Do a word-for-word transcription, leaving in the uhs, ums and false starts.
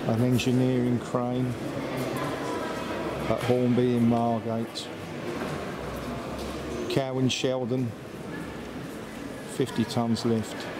an engineering crane at Hornby in Margate. Cowan Sheldon, fifty tonnes lift.